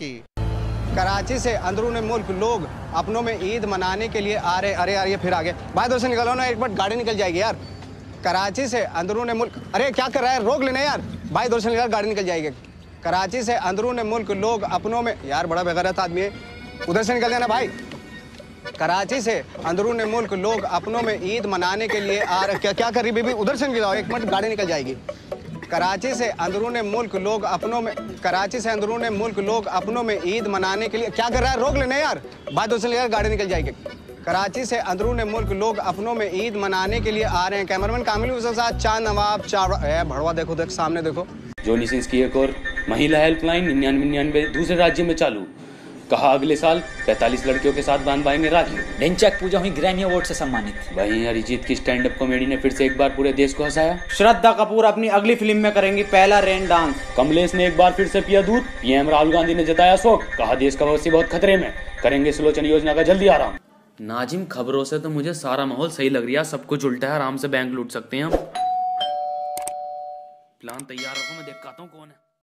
की। कराची से अंदरून मुल्क लोग अपनों में ईद मनाने के लिए आ रहे। अरे यार ये फिर आगे भाई दोस्त निकलो ना, एक बार गाड़ी निकल जाएगी यार। कराची से अंदरून मुल्क, अरे क्या कर रहा है, रोक लेना यार भाई दोस्त निकल, गाड़ी निकल जाएगी। कराची से अंदरून मुल्क लोग अपनों में, यार बड़ा बेगैरत आदमी है, उधर से निकल जाना भाई। कराची से अंदरून मुल्क लोग अपनों में ईद मनाने के लिए आ रहे। क्या कर रही बीबी, उधर से निकल जाओ, एक मिनट गाड़ी निकल जाएगी। कराची से अंदरून मुल्क लोग अपनों में, कराची से अंदरून मुल्क लोग अपनों में ईद मनाने के लिए, क्या कर रहा है, रोक लेना यार बात दोस्त यार, गाड़ी निकल जाएगी। कराची से अंदरून मुल्क लोग अपनों में ईद मनाने के लिए आ रहे हैं। कैमरामैन कामिल के साथ चांद नवाब चावड़ा भड़वा, देखो देख सामने देखो। जोनी सिंस की एक और महिला हेल्पलाइन 9999 दूसरे राज्य में चालू। कहा अगले साल 45 लड़कियों के साथ बांधवाएंगे राखी। ढिंचैक पूजा हुई ग्रैमी अवार्ड से सम्मानित। वहीं अरिजीत की स्टैंड अप कॉमेडी ने फिर से एक बार पूरे देश को हंसाया। श्रद्धा कपूर अपनी अगली फिल्म में करेंगी पहला रेन डांस। कमलेश ने एक बार फिर से पिया दूध। पीएम राहुल गांधी ने जताया शोक, कहा देश का भविष्य बहुत खतरे में, करेंगे सुलोचन योजना का जल्दी आराम। नाजिम खबरों से तो मुझे सारा माहौल सही लग रहा है, सब कुछ उल्टा है, आराम से बैंक लूट सकते हैं हम। प्लान तैयार रखो, मैं देख आता हूँ कौन है।